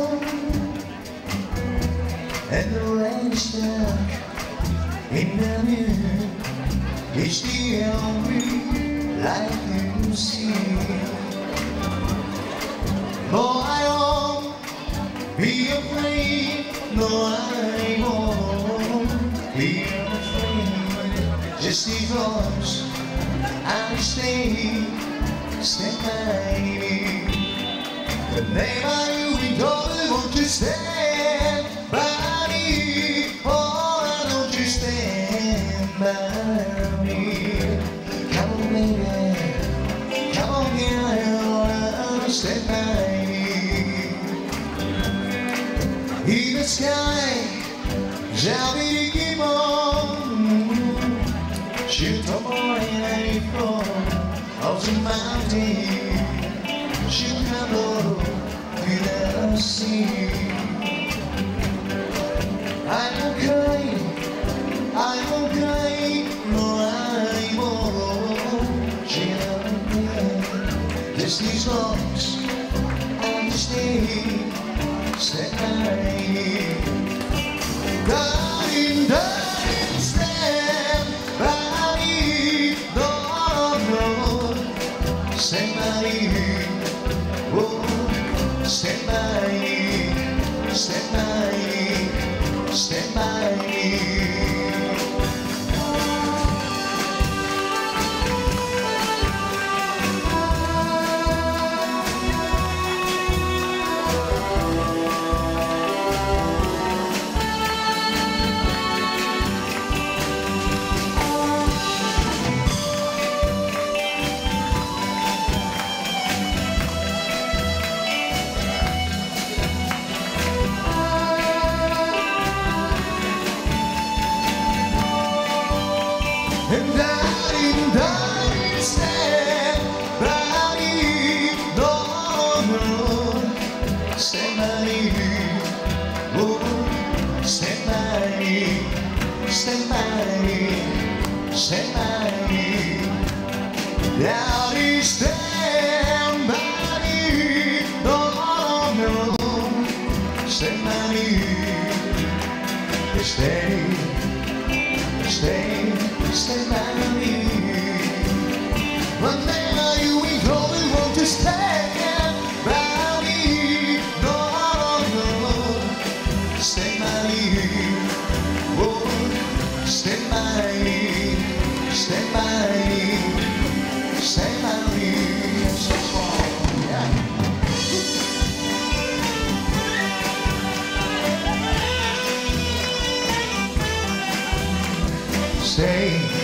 home, and the rain is dark in the mirror. It's the only light you see. No, I won't be afraid. No, I won't be afraid. Just because I stay by me. Whenever you don't want to stand by me, oh, don't you stand by me. Come on, baby, come on, girl, stand by me. In the sky, shall we keep on? Shoot a boy and I fall of the mountain. Shoot a blow to the sea. I'm okay, no, I won't. Just these songs, I stay by me. Darling, darling, stand by me. No, no, stand by me. Oh, stand by me, stand by me, stand by me. And darling, stand by me. No, no, stand by me. Oh, stand by me, stand by me, stand by me. Daddy, stand by me. No, no, stand by me. Stay by me. Whenever you ain't only want to stand by me. No, no, stay by me. Oh, stay by me, stay by me, stay by me. So strong, yeah. Stay